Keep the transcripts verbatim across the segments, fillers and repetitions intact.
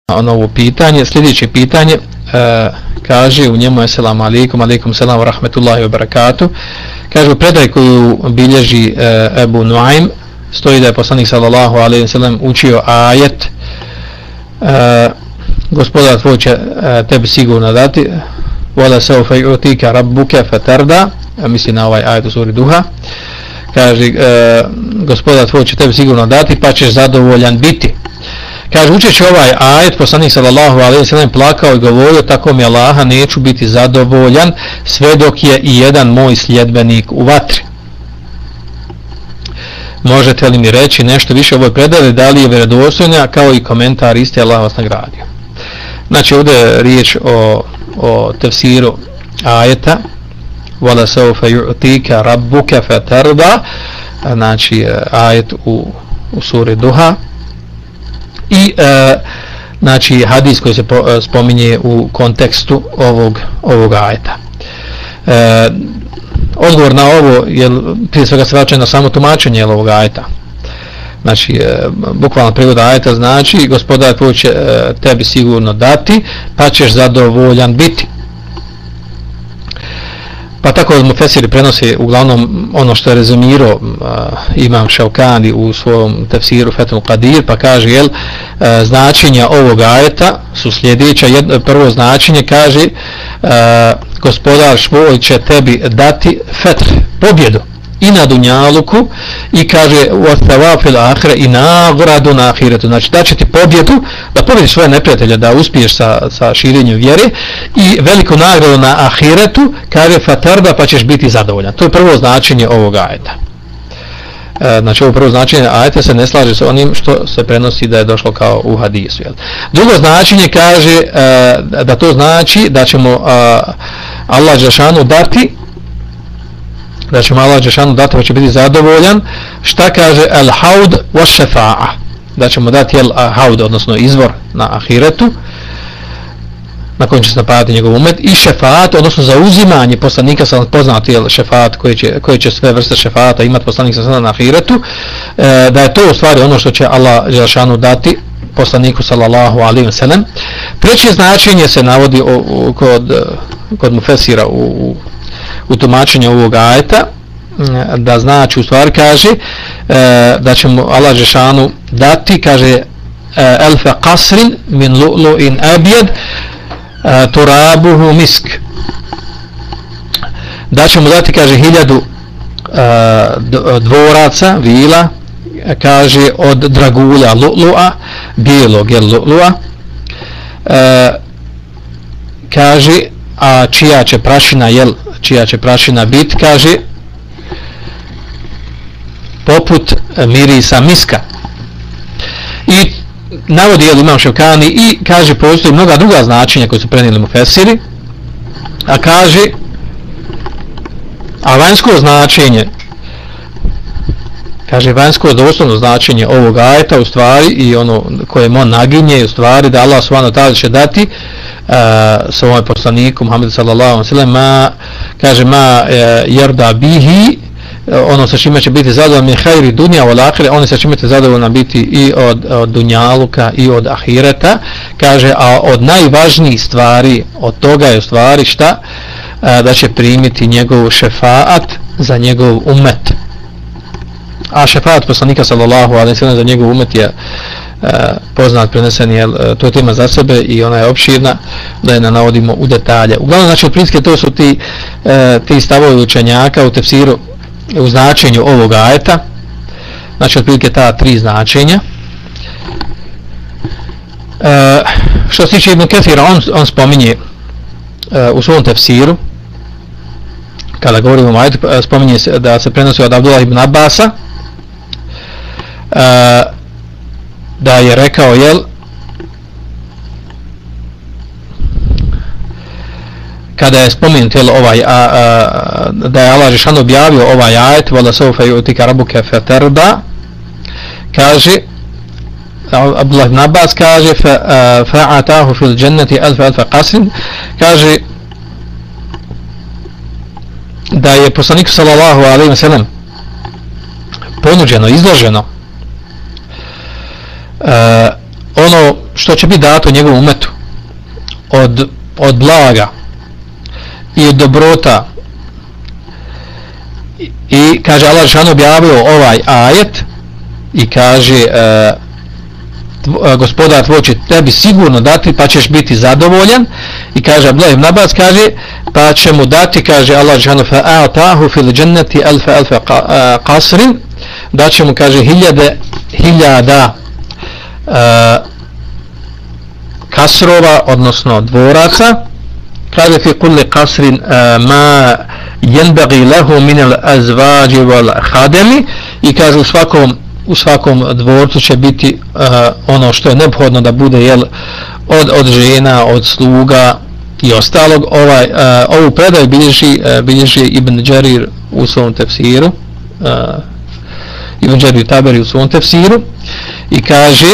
ono ovo pitanje. Sljedeće pitanje e, kaže u njemu je selam alejkum, alejkum selam wa rahmetullahi wa barakatuh. Kaže u predaj koju bilježi e, Ebu Nuaym stoji da je poslanik sallallahu alejhi ve sellem učio ajet e, gospodar tvoj će e, tebi sigurno dati wala sawfa yu'tika rabbuka fatarda, misli na ovaj ajet u suri Duha. Kaže e, gospodar tvoj će tebi sigurno dati pa ćeš zadovoljan biti. Kaže učeći ovaj ajet poslanik sallallahu alejhi ve sellem plakao i govorio tako mi Allaha neću biti zadovoljan sve dok je i jedan moj sljedbenik u vatri. Možete li mi reći nešto više o ovoj predaji, da li je vjerodostojna, kao i komentar isti, Allah vas nagradio. Znači ovdje je riječ o, o tefsiru ajeta wala sawfa yu'tika rabbuka fatarda, znači ajet u, u suri Duha i e, znači hadis koji se po, spominje u kontekstu ovog, ovog ajeta. E, odgovor na ovo je prije svega se vraća na samo tumačenje ovog ajeta. Znači e, bukvalno prijevod ajeta znači gospodar tvoj će e, tebi sigurno dati pa ćeš zadovoljan biti. Pa tako mufesiri prenosi uglavnom ono što je rezumirao uh, Imam Šaukani u svojom tefsiru Fethul Qadir, pa kaže jel, uh, značenja ovog ajeta su sljedeća. Jedno, prvo značenje kaže uh, gospodar svoj će tebi dati fetr, pobjedu i na dunjaluku i kaže i nagradu na ahiretu, znači da će ti pobjedu, da pobjediš svoje neprijatelje, da uspiješ sa, sa širenjem vjere i veliku nagradu na ahiretu, kaže fatarda pa ćeš biti zadovoljan. To je prvo značenje ovog ajeta. E, znači ovo prvo značenje ajeta se ne slaže sa onim što se prenosi da je došlo kao u hadisu. Jel? Drugo značenje kaže e, da to znači da ćemo a, Allah dželešanu dati da će Allah dželešanu dati pa će biti zadovoljan. Šta kaže al haud wa šefa'a, da ćemo dati jel haud, odnosno izvor na ahiretu na kojem će se napajati njegov umet, i šefaat, odnosno zauzimanje poslanika, sam poznati jel šefaat koji će, koji će sve vrste šefaata imati poslanik sa na ahiretu, e, da je to u stvari ono što će Allah dželešanu dati poslaniku sallallahu alejhi ve sellem. Treće značenje se navodi o, o, kod, kod mufesira u, u u tumačenju ovog ajeta, da znači u stvari kaže e, da ćemo Allah dželešanu dati, kaže elfe qasrin min lu'lu'in abjad e, turabuhu misk, da ćemo dati, kaže, hiljadu e, dvoraca, vila, kaže od dragulja lu'lu'a, bijelog je lu'lu'a, e, kaže a čija će prašina jel čija će prašina biti, kaže poput mirisa miska. I navodi jel Imam Šaukani i kaže postoji mnoga druga značenja koje su prenijeli mufesiri, a kaže a vanjsko značenje, kaže vanjsko doslovno značenje ovog ajeta u stvari i ono koje on naginje u stvari da Allah subhanahu wa ta'ala će dati uh, svojom poslaniku Muhammedu sallallahu alejhi ve sellem ma, kaže ma uh, yerda bihi, ono sa čime će biti zadovoljan min khayri dunya wal akhirah, oni sa čime će zadovoljan biti i od, od dunjaluka i od ahireta, kaže a od najvažnijih stvari od toga je u stvari šta, uh, da će primiti njegov šefaat za njegov umet. A šefaat poslanika sallallahu alejhi ve sellem za njegov umet je e, poznat, prenesen je, e, to je tema za sebe i ona je opširna, da je ne navodimo u detalje. Uglavnom, znači, u principu to su ti, e, ti stavovi učenjaka u tefsiru, u značenju ovog ajeta, znači otprilike ta tri značenja. E, što se tiče Ibn Kathira, on, on spominje e, u svom tefsiru, kada govorimo o ajetu, spominje se da se prenosi od Abdullah ibn Abbasa, Uh, da je rekao jel kada je spomenut jel ovaj a, a, da je Allah dželešanu objavio ovaj ajet wala sawfa yu'tika rabbuka fatarda, kaže Abdullah ibn Abbas kaže fa'atahu fil jannati alf alf qasrin, kaže da je poslaniku sallallahu alejhi ve sellem ponuđeno, izloženo Uh, ono što će biti dato njegovom umetu od, od blaga i od dobrota. I, i kaže Allah dželle objavio ovaj ajet i kaže e, tvo, gospodar tvoj će tebi sigurno dati pa ćeš biti zadovoljan. I kaže Abdullah ibn Abbas kaže pa će mu dati, kaže Allah dželle fa a'tahu fil jannati alfa alfa qasrin, da će mu, kaže, hiljade hiljada uh, kasrova, odnosno dvoraca. Kaže fi kulli qasrin uh, ma yanbaghi lahu min al-azwaj wal khadami, i kaže u svakom u svakom dvorcu će biti uh, ono što je neophodno da bude, jel, od od žena, od sluga i ostalog. Ovaj uh, ovu predaju bilježi uh, bilježi Ibn Đarir u svom tefsiru, uh, Ibn Đarir Taberi u svom tefsiru, i kaže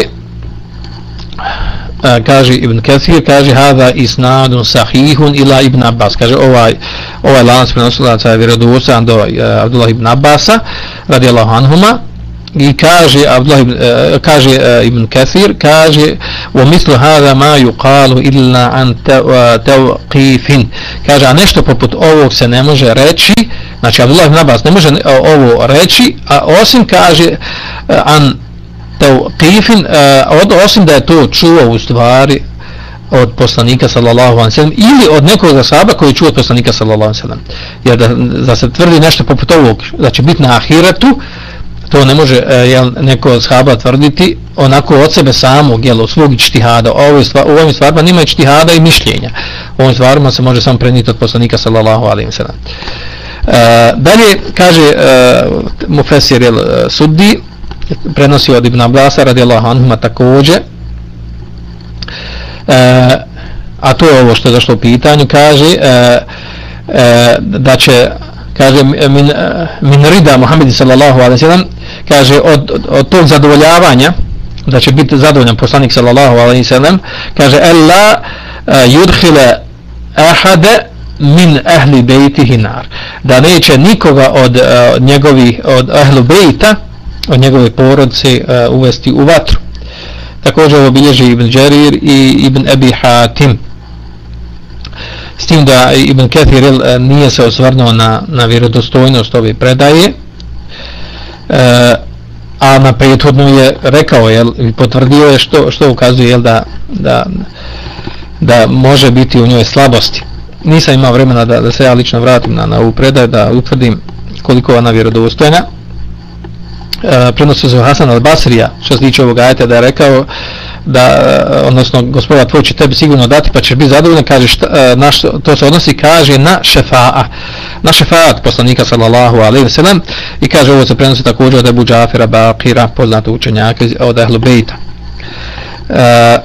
Uh, kaže Ibn Kathir, kaže hada isnadun sahihun ila Ibn Abbas, kaže ovaj ovaj lanac prenosilaca je vjerodostojan do uh, Abdullah ibn Abbasa radijallahu anhuma. I kaže Abdullah ibn, uh, kaže uh, Ibn Kathir, kaže wa mislu hada ma yuqalu illa an tawqifin, kaže a nešto poput ovog se ne može reći, znači Abdullah ibn Abbas ne može uh, ovo reći, a osim, kaže uh, an tawqifin, uh, od, osim da je to čuo u stvari od poslanika sallallahu alejhi ve sellem ili od nekog ashaba koji je čuo od poslanika sallallahu alejhi ve sellem. Jer da, da se tvrdi nešto poput ovog da će biti na ahiretu, to ne može uh, jel, neko od ashaba tvrditi onako od sebe samog, jel, od svog ijtihada. U ovim stvarima nema ijtihada i mišljenja. U ovim stvarima se može samo prenijeti od poslanika sallallahu alejhi ve sellem. Uh, dalje kaže uh, Mufesir el Suddi, prenosi od Ibn Abbasa radijallahu anhuma također, e, a to je ovo što je došlo u pitanju, kaže e, e, da će, kaže min, min rida Muhammedi sallallahu alaihi sallam, kaže od, od, od tog zadovoljavanja, da će biti zadovoljan poslanik sallallahu alaihi sallam, kaže ella yudhile ahade min ahli bejtihi nar, da neće nikoga od, od njegovih, od ahlu bejta, od njegove porodice uh, uvesti u vatru. Također ovo bilježi Ibn Đarir i Ibn Abi Hatim, s tim da Ibn Kathir uh, nije se osvrnuo na, na vjerodostojnost ove predaje, uh, a na prethodno je rekao, jel, i potvrdio je što, što ukazuje, jel, da, da, da može biti u njoj slabosti. Nisam imao vremena da, da se ja lično vratim na, na ovu predaju, da utvrdim koliko je ona vjerodostojna. Uh, prenosi se Hasan al-Basrija što se tiče ovog ajeta, da je rekao da, odnosno gospodar tvoj će tebi sigurno dati pa ćeš biti zadovoljan, kaže šta, uh, na što to se odnosi, kaže na šefa'a, na šefa'at poslanika sallallahu alejhi ve sellem, i kaže ovo se prenosi također od Ebu Džafira Baqira, poznatog učenjaka od Ehlu Bejta. Uh,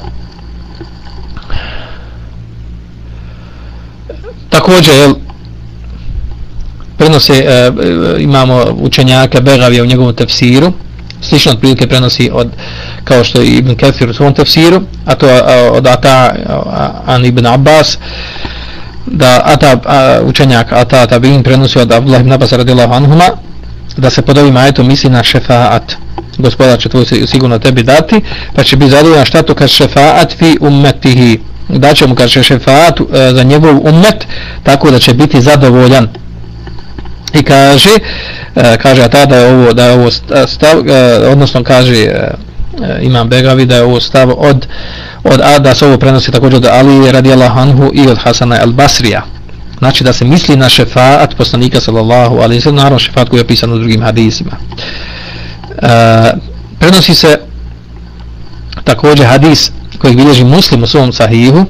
također jel, prenose, e, imamo učenjaka Begavija u njegovom tefsiru, slično otprilike prenosi od, kao što je Ibn Kathir u svom tefsiru, a to a, od Ata an Ibn Abbas, da Ata, a, učenjak Ata Tabi'in prenosi od Abdullah ibn Abbas radijallahu anhuma, da se pod ovim ajetom misli na šefaat, gospodar će tvoj sigurno tebi dati, pa će biti zadovoljan. Šta to kaže šefaat fi ummetihi, da će mu, kaže, šefaat e, za njegov ummet, tako da će biti zadovoljan. I kaže, e, kaže a tada je ovo, da je ovo stav, e, odnosno kaže e, Imam Begavi da je ovo stav od, od a da se ovo prenosi također od Ali radijallahu anhu i od Hasana al-Basrija. Znači da se misli na šefaat poslanika sallallahu alejhi ve sellem, naravno šefaat koji je opisan u drugim hadisima. E, prenosi se također hadis koji bilježi Muslim u svom sahihu,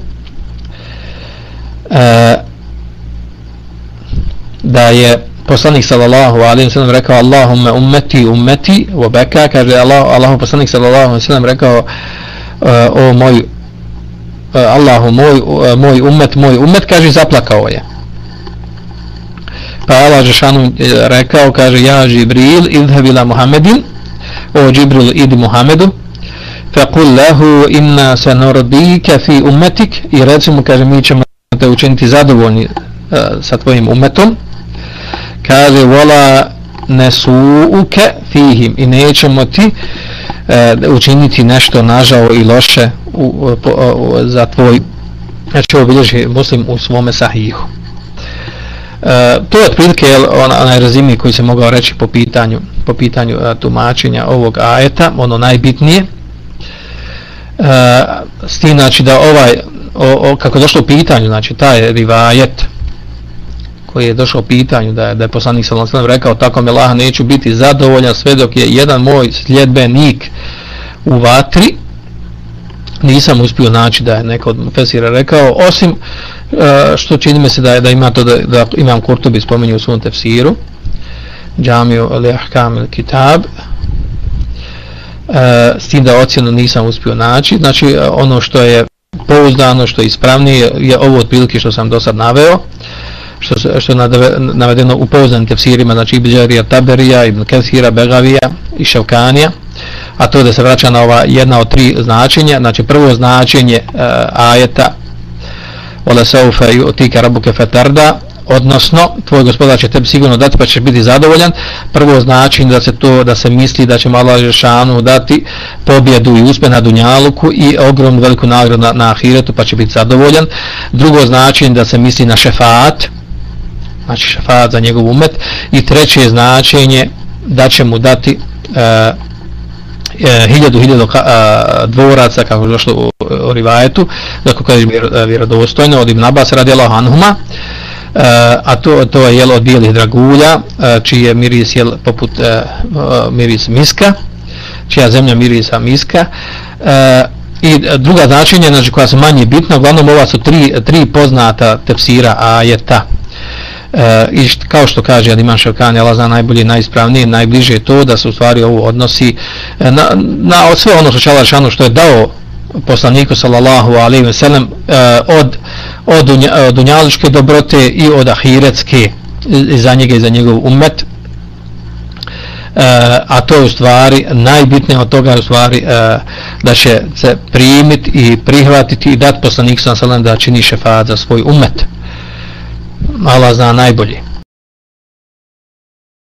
e, da je poslanik sallallahu alejhi ve sellem rekao Allahumma ummeti ummeti wa baka, kaže Allah, Allahu poslanik sallallahu alejhi ve sellem rekao uh, o moj uh, Allahu moj uh, moj ummet moj ummet, kaže zaplakao je. Pa Allah džeshanu rekao, kaže ja Džibril idhhab ila Muhammedin, o Džibril idi Muhammedu, faqul lahu inna sanurdika fi ummetik, i recimo, kaže mi ćemo te učiniti zadovoljni uh, sa tvojim ummetom, kaže vola nesuuke fihim, i nećemo ti e, učiniti nešto nažao i loše u, po, u, za tvoj, znači ovo bilježi Muslim u svome sahihu. E, to je otprilike onaj rezime koji se mogao reći po pitanju, po pitanju a, tumačenja ovog ajeta, ono najbitnije. E, s tim znači da ovaj, o, o, kako je došlo u pitanju, znači taj rivajet koji je došao u pitanju da je, da je poslanik sallallahu alejhi ve sellem rekao tako mi Allaha neću biti zadovoljan sve dok je jedan moj sljedbenik u vatri, nisam uspio naći da je neko od mufesira rekao, osim uh, što čini mi se da, je, da ima to da, da Imam Kurtubi spominje u svom tefsiru Džamiju li ahkam il kitab, uh, s tim da ocjenu nisam uspio naći. Znači ono što je pouzdano, što je ispravnije je ovo otprilike što sam do sad naveo, što, što je navedeno u pouzdanim tefsirima, znači Ibn Đarira Taberija, Ibn Kesira, Begavija i Ševkanija, a to da se vraća na ova jedna od tri značenja. Znači prvo značenje uh, ajeta Wala saufa yu'tika rabbuka fatarda, odnosno tvoj gospodar će tebi sigurno dati pa ćeš biti zadovoljan. Prvo značenje da se to da se misli da će Allah dželešanu dati pobjedu i uspjeh na dunjaluku i ogromnu veliku nagradu na, na ahiretu pa će biti zadovoljan. Drugo značenje da se misli na šefaat, znači šefaat za njegov umet, i treće značenje da će mu dati uh, hiljadu, hiljadu uh, dvoraca, kako je došlo u, u rivajetu, dakle kaže vjerodostojno od Ibn Abbas radijallahu anhuma, uh, a to, to je jelo od bijelih dragulja, uh, čiji je miris jel poput uh, uh, miris miska, čija zemlja mirisa miska. Uh, I druga značenja, znači koja su manje bitna, uglavnom ova su tri, tri poznata tefsira ajeta. E, i št, kao što kaže Imam Ševkani, Allah zna najbolje, najispravnije, najbliže je to da se u stvari ovo odnosi na, na sve ono što Allah šanu što je dao poslaniku sallallahu alejhi ve sellem e, od od, dunja, od dunjaličke dobrote i od ahiretske i za njega i za njegov ummet. E, a to je u stvari najbitnije od toga je u stvari e, da će se primiti i prihvatiti i dati poslaniku sallallahu alejhi ve sellem da čini šefaat za svoj ummet. Allah zna najbolje.